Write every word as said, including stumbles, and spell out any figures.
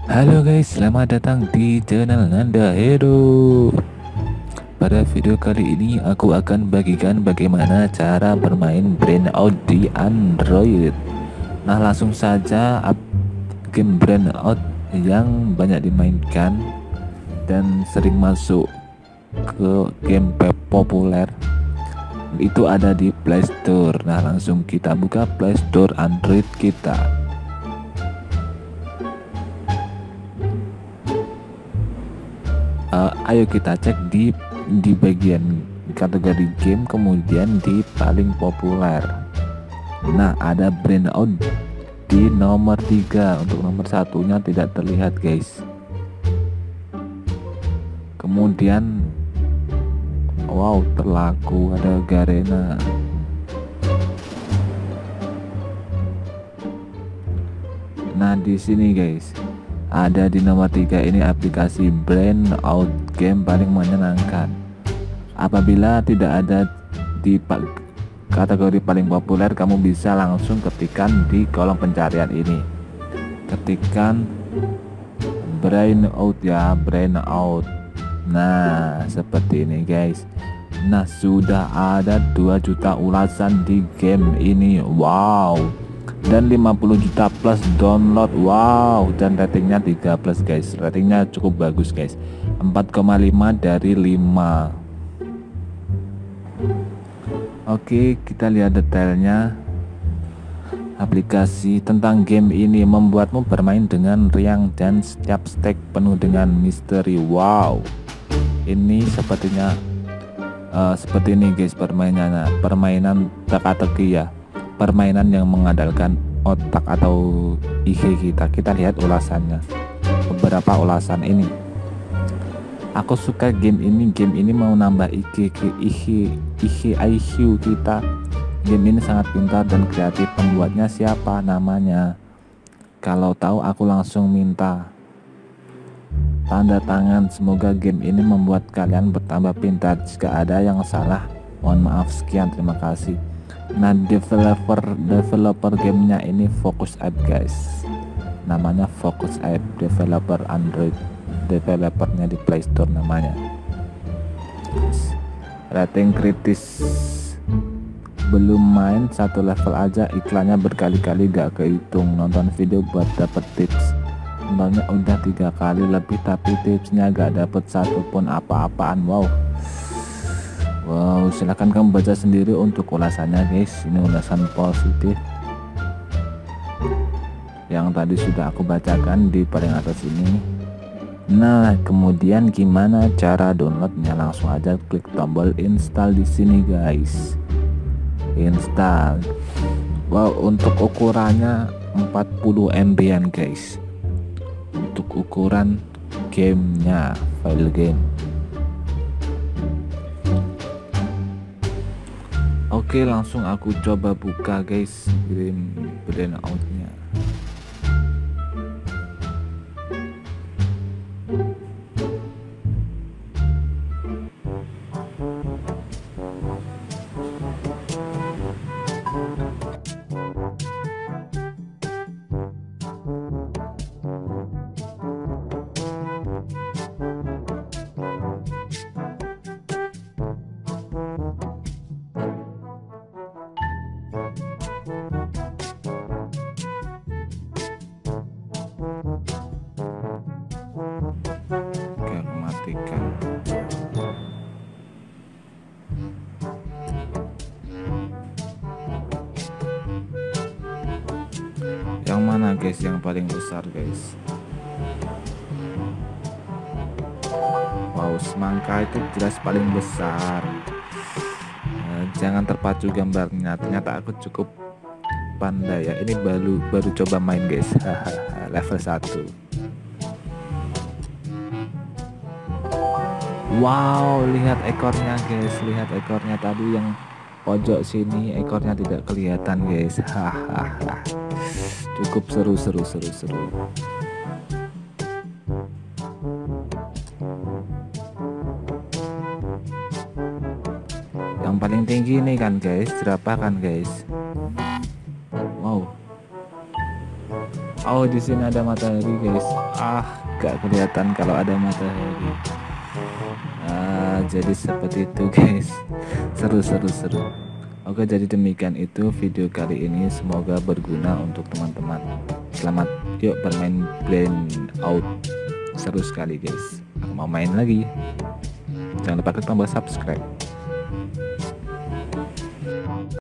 Halo guys, selamat datang di channel Nanda Hero. Pada video kali ini aku akan bagikan bagaimana cara bermain Burnout di Android. Nah, langsung saja up game Burnout yang banyak dimainkan dan sering masuk ke game populer itu ada di Play Store. Nah, langsung kita buka Play Store Android kita. Uh, ayo kita cek di di bagian kategori game, kemudian di paling populer. Nah, ada Burnout di nomor tiga. Untuk nomor satunya tidak terlihat guys. Kemudian wow, terlaku ada Garena. Nah, di sini guys, ada di nomor tiga ini aplikasi Burnout, game paling menyenangkan. Apabila tidak ada di kategori paling populer, kamu bisa langsung ketikkan di kolom pencarian ini, ketikkan Burnout ya, Burnout. Nah, seperti ini guys. Nah, sudah ada dua juta ulasan di game ini. Wow, dan lima puluh juta plus download. Wow, dan ratingnya tiga plus guys. Ratingnya cukup bagus guys, empat koma lima dari lima. Oke, kita lihat detailnya. Aplikasi tentang game ini membuatmu bermain dengan riang dan setiap stage penuh dengan misteri. Wow, ini sepertinya uh, seperti ini guys permainannya. Permainan teka-teki ya, permainan yang mengandalkan otak atau I Q kita. Kita lihat ulasannya, beberapa ulasan ini. Aku suka game ini. Game ini mau nambah I Q I Q I Q kita. Game ini sangat pintar dan kreatif. Pembuatnya siapa namanya? Kalau tahu aku langsung minta tanda tangan. Semoga game ini membuat kalian bertambah pintar. Jika ada yang salah, mohon maaf. Sekian, terima kasih. Nah, developer developer gamenya ini Focus App guys. Namanya Focus App, developer Android. Developernya di Play Store namanya. Rating kritis, belum main satu level aja iklannya berkali-kali gak kehitung. Nonton video buat dapet tips, nontonnya udah tiga kali lebih tapi tipsnya gak dapet satupun apa-apaan. Wow, wow, silahkan kamu baca sendiri untuk ulasannya guys. Ini ulasan positif yang tadi sudah aku bacakan di paling atas ini. Nah, kemudian gimana cara downloadnya? Langsung aja klik tombol install di sini guys. Install. Wow, untuk ukurannya empat puluh M B-an guys. Untuk ukuran gamenya, file game. Oke, langsung aku coba buka guys game Burnout-nya. Oke, aku matikan. Yang mana guys yang paling besar guys? Wow, semangka itu jelas paling besar. Nah, jangan terpacu gambarnya, ternyata aku cukup pandai ya. Ini baru baru coba main guys. Level satu. Wow, lihat ekornya guys, lihat ekornya. Tadi yang pojok sini ekornya tidak kelihatan guys. Hahaha. Cukup seru seru seru seru. Yang paling tinggi ini kan guys, jerapah kan guys. Wow, Oh, di sini ada matahari guys. Ah, gak kelihatan kalau ada matahari. Ah, jadi seperti itu guys. Seru seru seru. Oke, jadi demikian itu video kali ini, semoga berguna untuk teman-teman. Selamat yuk bermain Blend Out, seru sekali guys. Aku mau main lagi. Jangan lupa klik tombol subscribe.